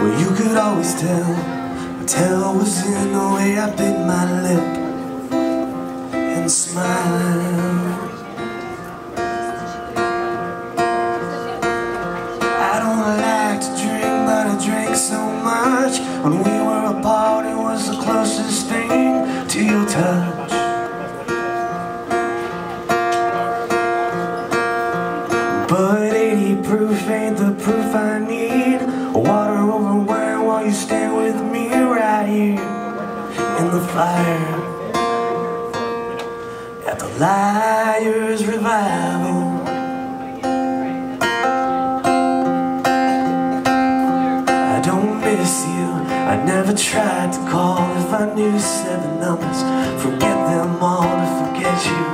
Well, you could always tell was in the way I bit my lip and smile. I don't like to drink, but I drank so much. When we were apart, it was the closest thing to your touch. But 80 proof ain't the proof I need. Water over wine while you stand with me right here in the fire at the Liars Revival. I don't miss you, I never tried to call. If I knew 7 numbers, forget them all to forget you.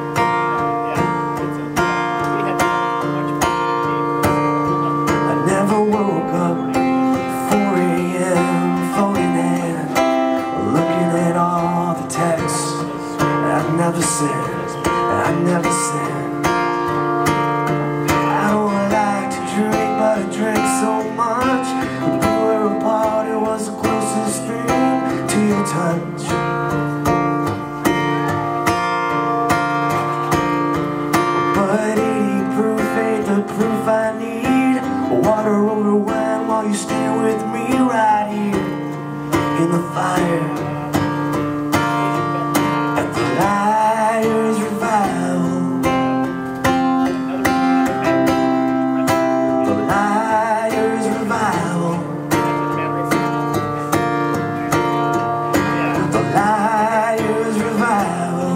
Woke up 4 AM, phone in hand, looking at all the texts I never sent. I don't like to drink, but I drank so much. When we were apart, it was the closest thing to your touch. But 80 proof ain't the proof I need. Water over wine while you stand with me right here in the fire at the Liars Revival. The Liars Revival. The Liars Revival.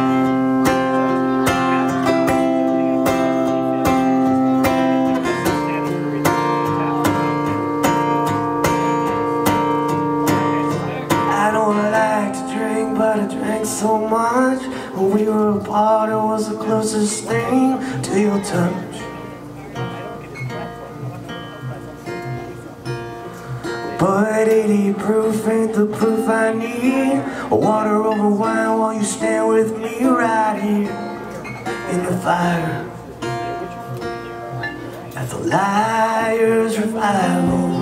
But I drank so much. When we were apart, it was the closest thing to your touch. But 80 proof ain't the proof I need. Water over wine while you stand with me right here in the fire at the Liars Revival.